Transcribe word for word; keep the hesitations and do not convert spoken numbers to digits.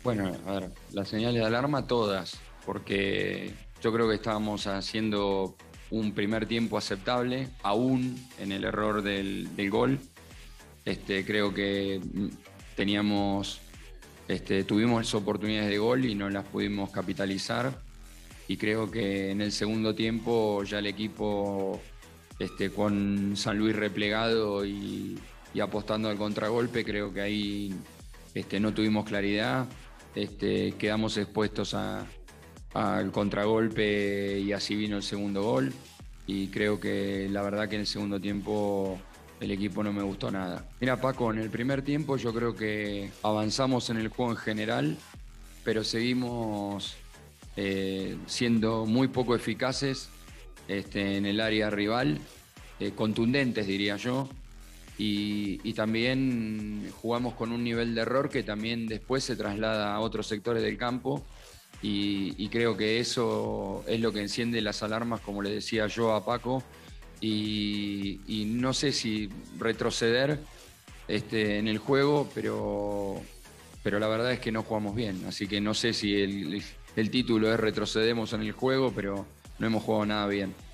Bueno, a ver, las señales de alarma todas, porque yo creo que estábamos haciendo un primer tiempo aceptable, aún en el error del, del gol. Este, creo que mm, teníamos, este, tuvimos oportunidades de gol y no las pudimos capitalizar. Y creo que en el segundo tiempo ya el equipo, este, con San Luis replegado y, y apostando al contragolpe, creo que ahí, este, no tuvimos claridad, este, quedamos expuestos a, al contragolpe y así vino el segundo gol. Y creo que la verdad que en el segundo tiempo el equipo no me gustó nada. Mira, Paco, en el primer tiempo yo creo que avanzamos en el juego en general, pero seguimos eh, siendo muy poco eficaces, este, en el área rival, eh, contundentes diría yo, y, y también jugamos con un nivel de error que también después se traslada a otros sectores del campo. Y, y creo que eso es lo que enciende las alarmas, como le decía yo a Paco, y, y no sé si retroceder, este, en el juego, pero, pero la verdad es que no jugamos bien. Así que no sé si el, el título es retrocedemos en el juego, pero no hemos jugado nada bien.